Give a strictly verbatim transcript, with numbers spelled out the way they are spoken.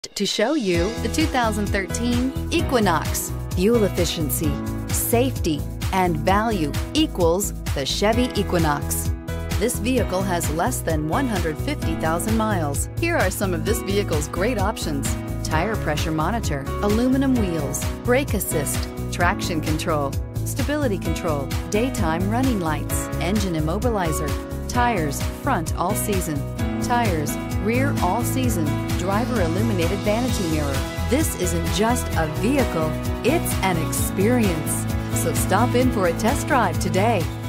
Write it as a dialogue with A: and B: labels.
A: To show you the two thousand thirteen Equinox. Fuel efficiency, safety, and value equals the Chevy Equinox. This vehicle has less than one hundred fifty thousand miles. Here are some of this vehicle's great options: tire pressure monitor, aluminum wheels, brake assist, traction control, stability control, daytime running lights, engine immobilizer, tires front all season, tires rear all season, driver illuminated vanity mirror. This isn't just a vehicle, it's an experience. So stop in for a test drive today.